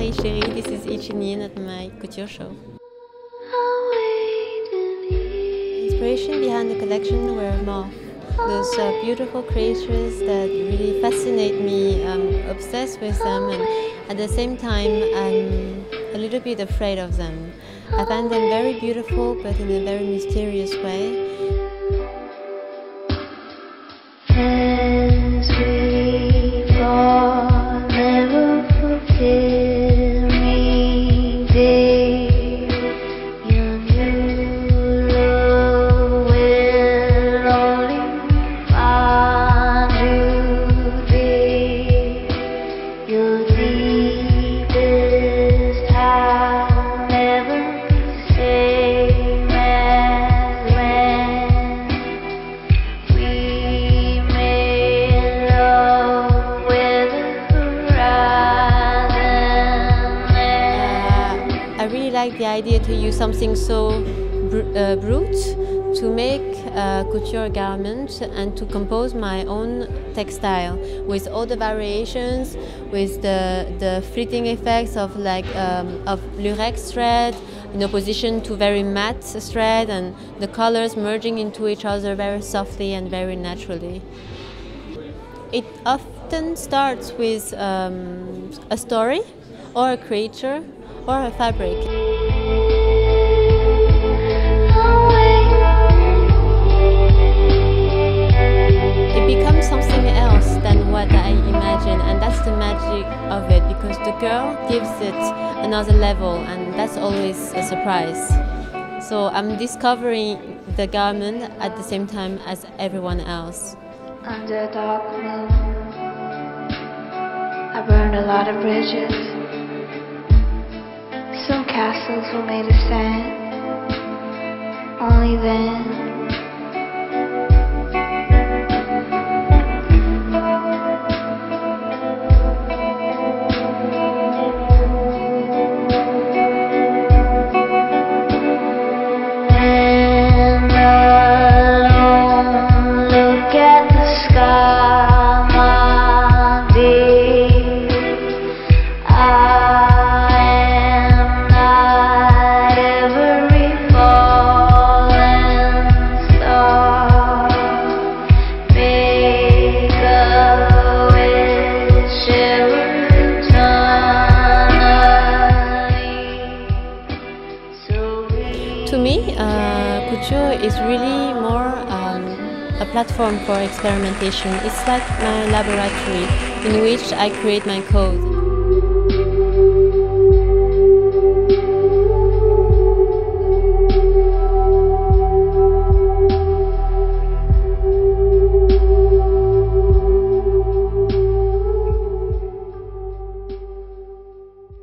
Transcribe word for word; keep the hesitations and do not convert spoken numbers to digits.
Hey Chérie, this is Ichinyin at my couture show. The inspiration behind the collection were moths, those uh, beautiful creatures that really fascinate me. I'm obsessed with them, and at the same time I'm a little bit afraid of them. I find them very beautiful, but in a very mysterious way. As we fall, never forget me, dear. Your new love will only find you, dear. Your deepest hour never the same as when we made love with the horizon. Uh, I really like the idea to use something so br uh, brute to make a couture garment and to compose my own textile with all the variations, with the, the fleeting effects of like um, of lurex thread in opposition to very matte thread, and the colors merging into each other very softly and very naturally. It often starts with um, a story or a creature or a fabric. It becomes something else than what I imagine, and that's the magic of it, because the girl gives it another level, and that's always a surprise. So I'm discovering the garment at the same time as everyone else. Under a dark moon, I burned a lot of bridges. Some castles were made of sand. Only then To me, uh, couture is really more um, a platform for experimentation. It's like my laboratory in which I create my code.